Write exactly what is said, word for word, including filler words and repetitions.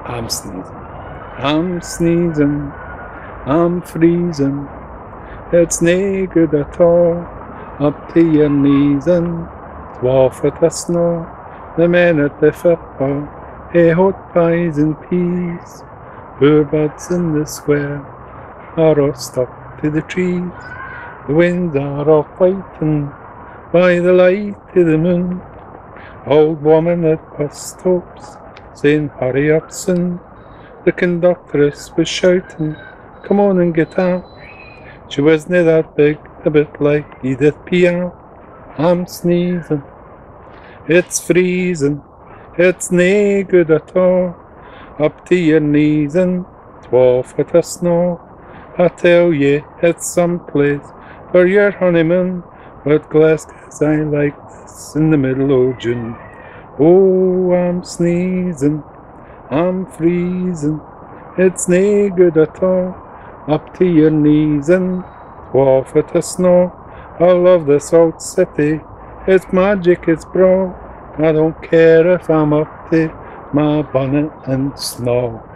Ahm Sneezin. Ahm Sneezin. I'm freezing. It's nae good at all. Up to your knees and dwarf at the snow. The men at the fitbaw, hey hoat pies and peas. Poor birds in the squerr are all stuck to the trees. The winds are all fighting by the light of the moon. Old woman at bus stops saying hurry up son. The conductress was shouting, come on and gitaff. She wasn't that big, a bit like Edith peeaff. I'm sneezing, it's freezing, it's nae good at all. Up to your knees and dwarf at the snow. I tell ye, it's some place for your honeymoon, but glesgas I like this in the middle of June. Oh, I'm sneezing, I'm freezing, it's nae good at all. Up to your knees and dwarf at the snow. I love this old city, it's magic, it's braw. I don't care if I'm up to my bunnet and snaw.